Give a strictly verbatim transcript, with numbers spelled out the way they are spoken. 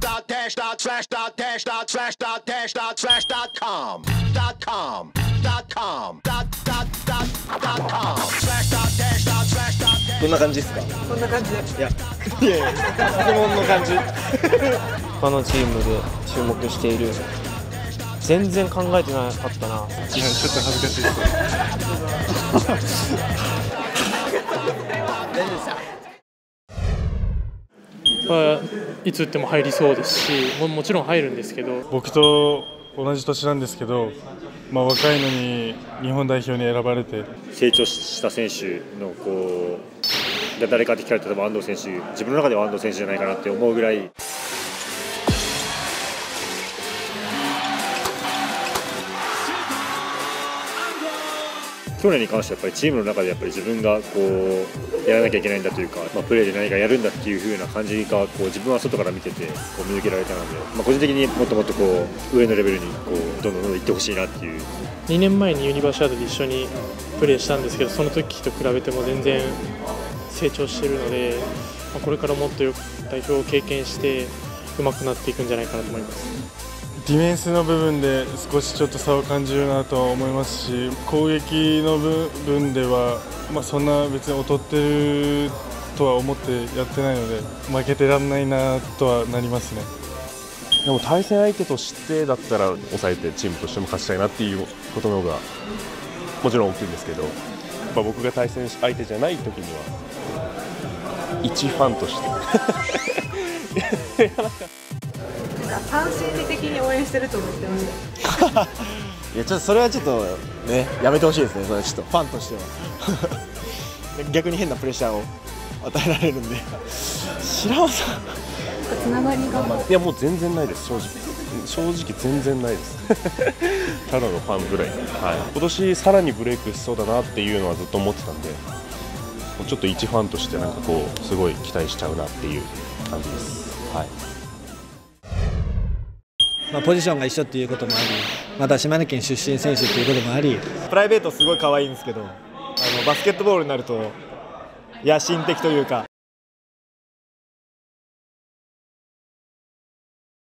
dot dash dot slash dot dash dot slash dot dash dot slash dot com dot com dot com dot dot dot dot com slash dot dash dot slash dot dash どんな感じですか？ こんな感じで。 いや、いやいや、質問の感じ。 他のチームで注目している。全然考えてなかったな。 いや、ちょっと恥ずかしいです。 いつ打っても入りそうですし、も, もちろん入るんですけど、 僕と同じ年なんですけど、まあ、若いのに日本代表に選ばれて成長した選手のこう誰かって聞かれたら安藤選手、自分の中では安藤選手じゃないかなって思うぐらい。去年に関してはやっぱりチームの中でやっぱり自分がこうやらなきゃいけないんだというか、まあ、プレーで何かやるんだっていう風な感じがこう自分は外から見ててこう見受けられたので、まあ、個人的にもっともっとこう上のレベルにこうどんどんどんどん行ってほしいなっていう。 にねんまえにユニバーシアードで一緒にプレーしたんですけど、その時と比べても全然成長しているので、まあ、これからもっとよく代表を経験して上手くなっていくんじゃないかなと思います。 ディフェンスの部分で少しちょっと差を感じるなとは思いますし、攻撃の部分では、まあ、そんな別に劣ってるとは思ってやってないので負けてらんないなとはなりますね。 でも対戦相手としてだったら抑えてチームとしても勝ちたいなっていうことの方がもちろん大きいんですけど、まあ、僕が対戦相手じゃない時には一ファンとしてファン心理的に応援してると思ってました。 いや、ちょっとそれはちょっとね、やめてほしいですね。それはちょっとファンとしては逆に変なプレッシャーを与えられるんで。白尾さん、 つながりがいや、もう全然ないです。正直正直全然ないですただのファンぐらい、はい、今年さらにブレイクしそうだなっていうのはずっと思ってたんで、もうちょっと一ファンとしてなんかこうすごい期待しちゃうなっていう感じです。はい、 まあ、ポジションが一緒っていうこともあり、また島根県出身選手っていうこともあり、 プライベートすごい可愛いんですけど、あのバスケットボールになると野心的というか、